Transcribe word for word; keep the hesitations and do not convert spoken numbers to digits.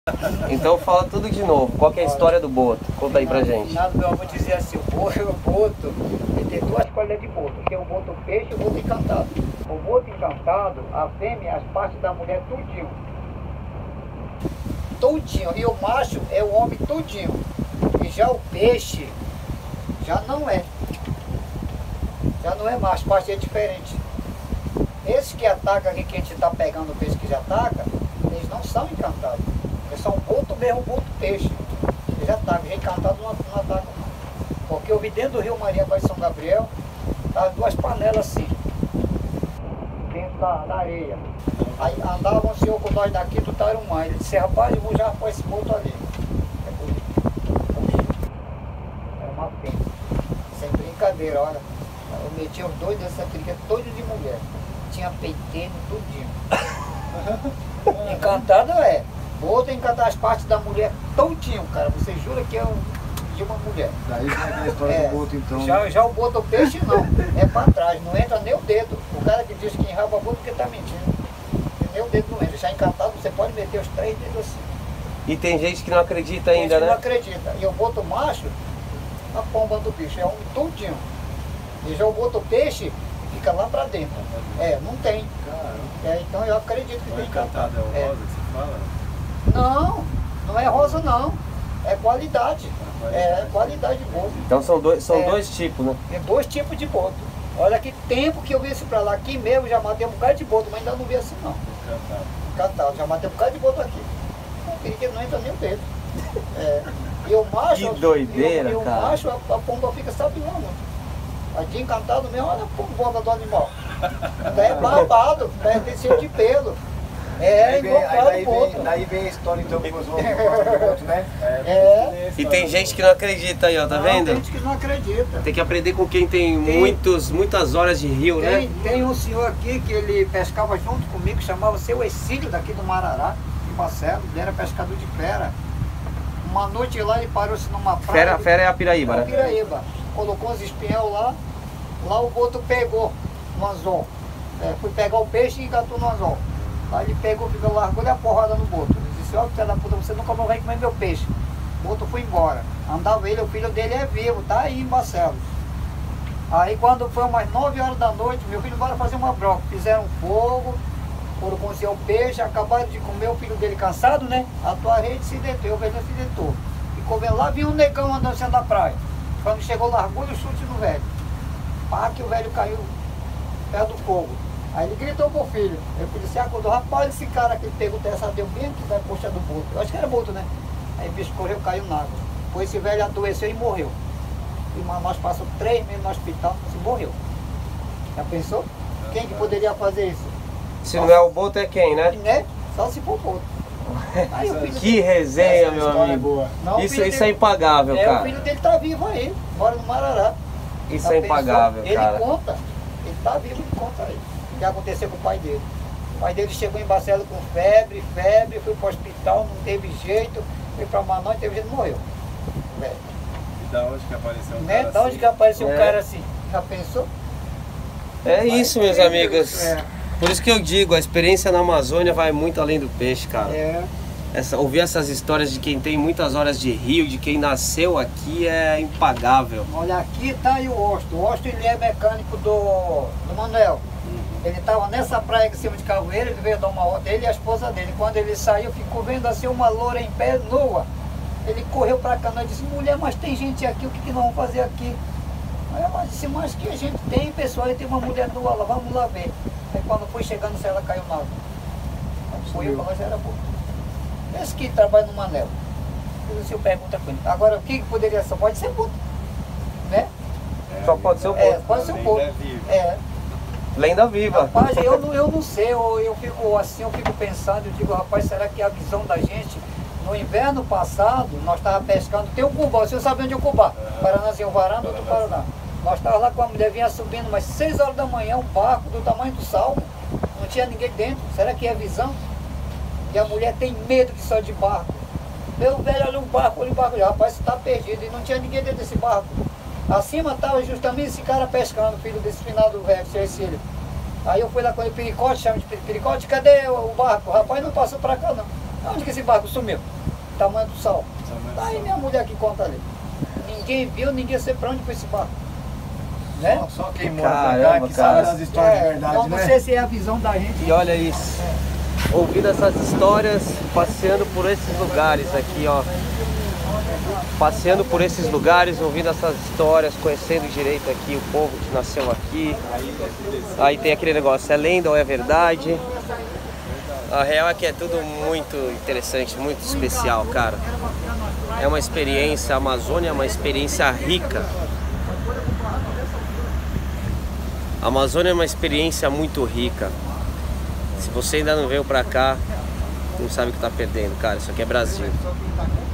Então fala tudo de novo. Qual que é a história do boto? Conta aí pra gente. Nada, meu avô dizia assim, o boto, o boto, ele tem duas qualidades de boto. Tem o boto peixe e o boto encantado. O boto encantado, a fêmea, as partes da mulher, tudinho. Tudinho. E o macho é o homem tudinho. E já o peixe, já não é. Já não é macho, parte é diferente. Esses que atacam aqui, que a gente está pegando o peixe que já ataca, eles não são encantados. Eles são boto mesmo, boto peixe. Eles atacam, já encantado não, não atacam não. Porque eu vi dentro do Rio Maria para São Gabriel, tá duas panelas assim, dentro da, da areia. Aí andava um senhor com nós daqui do Tarumã. Ele disse, rapaz, eu vou já pôr esse boto ali. Era uma pena. Sem brincadeira, olha. Eu metia os dois dessa trinca, todos de mulher. Tinha peiteiro, tudinho. Encantado é. Boto encantar as partes da mulher todinho, cara. Você jura que é um, de uma mulher. Daí vem aquela história é, do boto então. Já, já o boto peixe não. É pra trás, não entra nem o dedo. O cara que diz que enraba boto porque tá mentindo. Nem o dedo não entra. Já encantado você pode meter os três dedos assim. E tem gente que não acredita ainda, né? Não acredita. E o boto macho, a pomba do bicho, é um todinho. E já o boto peixe fica lá pra dentro. É, não tem. É, então eu acredito que não tem encantado. É o é. rosa que você fala? Não, não é rosa não. É qualidade. É qualidade de boto. Então são dois, são é, dois tipos, né? Tem dois tipos de boto. Olha que tempo que eu vi esse pra lá. Aqui mesmo já matei um bocado de boto, mas ainda não vi assim não. Encantado. Encantado, já matei um bocado de boto aqui. Porque não entra nem o dedo. É. E o macho. Que doideira, e o, e o cara. macho, a, a pomba fica sabe onde. A de encantado mesmo, olha a pomba do animal. É babado, é desceu de pelo. É invocado daí, o boto. vem, daí vem a história então que os homens gostam do boto, né? É. E tem gente que não acredita aí, ó, tá Não, vendo? Tem gente que não acredita. Tem que aprender com quem tem, Tem- muitos, muitas horas de rio, Tem, né? tem um senhor aqui que ele pescava junto comigo, chamava seu Exílio daqui do Marará, de Marcelo, ele era pescador de fera. Uma noite lá ele parou-se numa praia. Fera, fera é a Piraíba, É né? a Piraíba. Colocou uns espinhel lá, lá o boto pegou no anzol. É, fui pegar o peixe e engatou no anzol. Aí ele pegou, ficou, largou a porrada no boto. Ele disse, ó, filho da puta, você nunca vai comer meu peixe. O boto foi embora. Andava ele, o filho dele é vivo, tá aí em Barcelos. Aí quando foi umas nove horas da noite, meu filho bora fazer uma broca. Fizeram fogo, foram conseguir o peixe, acabaram de comer, o filho dele cansado, né? A tua rede se deitou, o velho se deitou. Ficou vendo lá, vinha um negão andando assim da praia. Quando chegou, largou o chute no velho. Pá, que o velho caiu perto do fogo. Aí ele gritou pro filho. Aí o filho se acordou, rapaz, esse cara que pegou dessa deu bem aqui da coxa do boto. Eu acho que era boto, né? Aí o bicho correu, caiu na água. Depois esse velho adoeceu e morreu. E nós passamos três meses no hospital e morreu. Já pensou? Quem que poderia fazer isso? Se não é o boto, é quem, né? Né? Só se for boto. Aí o filho Que resenha, Essa meu história é amigo. boa. Não, o Isso, filho isso dele- é impagável, É, o cara. filho dele tá vivo aí, mora no Marará. Isso Já é pensou? impagável, Ele cara. conta, ele tá vivo, ele conta aí. O que aconteceu com o pai dele. O pai dele chegou em Barcelos com febre, febre, foi pro hospital, não teve jeito, foi pra Manaus, não teve jeito, morreu. Velho. E da onde que apareceu um Né? cara Da onde assim? que apareceu um É. cara assim? Já pensou? É isso, meus Vai, amigos. é. Por isso que eu digo, a experiência na Amazônia vai muito além do peixe, cara. É. Essa, ouvir essas histórias de quem tem muitas horas de rio, de quem nasceu aqui, é impagável. Olha, aqui tá aí o Osto. O Osto ele é mecânico do, do Manuel. Ele estava nessa praia aqui em cima de Cajueiro, ele veio dar uma volta, ele e a esposa dele. Quando ele saiu, ficou vendo assim uma loura em pé, nua. Ele correu para cá e disse, mulher, mas tem gente aqui, o que, que nós vamos fazer aqui? Aí ela disse, mas que a gente tem, pessoal, e tem uma mulher nua lá, vamos lá ver. Aí quando foi chegando, ela caiu na água. Foi eu, mas era boa. Esse que trabalha no Manel. O senhor pergunta com ele. Agora, o que que poderia ser? Pode ser boto, né? Só pode ser o É, boto. pode ser o Além boto. da vida. É. Lenda viva. Rapaz, eu não, eu não sei, eu, eu fico assim, eu fico pensando, eu digo, rapaz, será que a visão da gente, no inverno passado, nós estávamos pescando, tem o Cubá, o senhor sabe onde é o Cubá? Paranazinho, Varanda, outro Paraná. Nós estávamos lá com a mulher, vinha subindo umas seis horas da manhã, um barco do tamanho do salmo, não tinha ninguém dentro, será que é visão? E a mulher tem medo de só de barco. Meu velho, olha o barco, olha o barco, rapaz, você está perdido, e não tinha ninguém dentro desse barco. Acima estava justamente esse cara pescando, filho desse finado velho, seu Cecílio. Aí eu fui lá com ele, pericote, chama de pericote, cadê o barco? O rapaz não passou pra cá não. Onde que esse barco sumiu? Tamanho do sal. Tá aí minha mulher que conta ali. Ninguém viu, ninguém sei pra onde foi esse barco. Né? Só, só quem mora pra Caramba, cá que cara. sabe das histórias É, de verdade, então, né? não sei se é a visão da gente. E olha isso, ouvindo essas histórias, passeando por esses lugares aqui, ó. Passeando por esses lugares, ouvindo essas histórias, conhecendo direito aqui o povo que nasceu aqui. Aí tem aquele negócio, é lenda ou é verdade? A real é que é tudo muito interessante, muito especial, cara. É uma experiência, a Amazônia é uma experiência rica. A Amazônia é uma experiência muito rica. Se você ainda não veio pra cá, não sabe o que tá perdendo, cara. Isso aqui é Brasil.